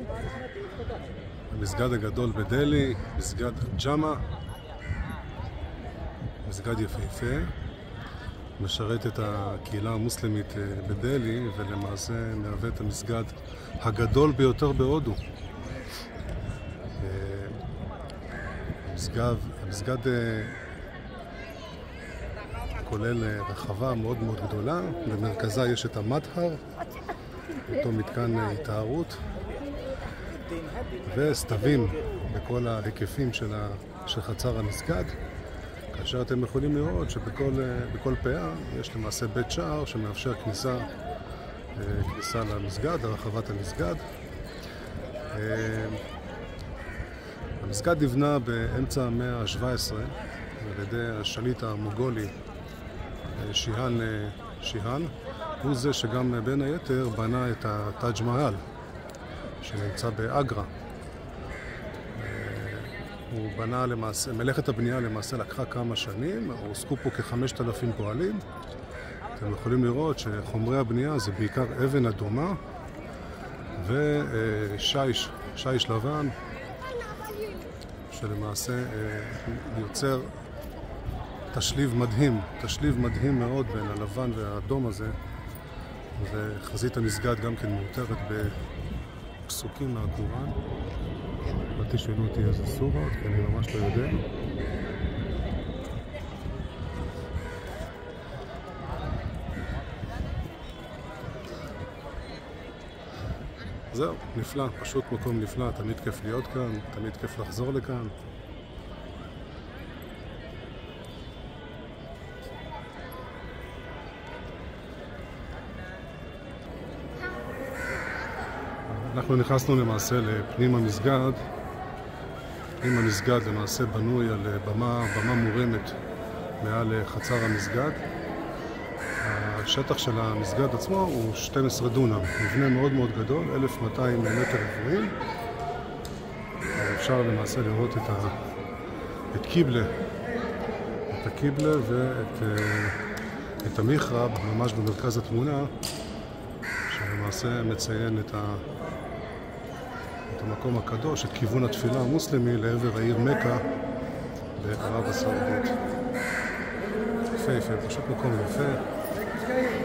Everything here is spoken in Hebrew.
המסגד הגדול בדלי, מסגד ג'אמה, מסגד יפהפה, משרת את הקהילה המוסלמית בדלי ולמעשה מהווה את המסגד הגדול ביותר בהודו. המסגד כולל רחבה מאוד מאוד גדולה, במרכזה יש את המדהר, אותו מתקן התארות, וסתבים בכל ההיקפים של חצר המסגד, כאשר אתם יכולים לראות שבכל פאה יש למעשה בית שער שמאפשר כניסה למסגד, לרחבת המסגד. המסגד נבנה באמצע המאה ה-17 על ידי השליט המוגולי שיהן. הוא זה שגם בין היתר בנה את הטאג' מהל שנמצא באגרה. הוא בנה למעשה, מלאכת הבנייה למעשה לקחה כמה שנים, הועסקו פה כ-5,000 פועלים. אתם יכולים לראות שחומרי הבנייה זה בעיקר אבן אדומה ושיש לבן, שלמעשה יוצר תשליב מדהים מאוד בין הלבן והאדום הזה. וחזית המסגד גם כן מאותרת בפסוקים מהקוראן. לא תשאלו אותי איזה סורות, כי אני ממש לא יודע. זהו, נפלא, פשוט מקום נפלא, תמיד כיף להיות כאן, תמיד כיף לחזור לכאן. אנחנו נכנסנו למעשה לפנים המסגד. פנים המסגד למעשה בנוי על במה מורמת מעל חצר המסגד. השטח של המסגד עצמו הוא 12 דונם, מבנה מאוד מאוד גדול, 1200 מטר רבועים. אפשר למעשה לראות את הקיבלה ואת המחרב ממש במרכז התמונה, שלמעשה מציין את המקום הקדוש, את כיוון התפילה המוסלמי לעבר העיר מכה בערב הסעודית. יפה, פשוט מקום יפה.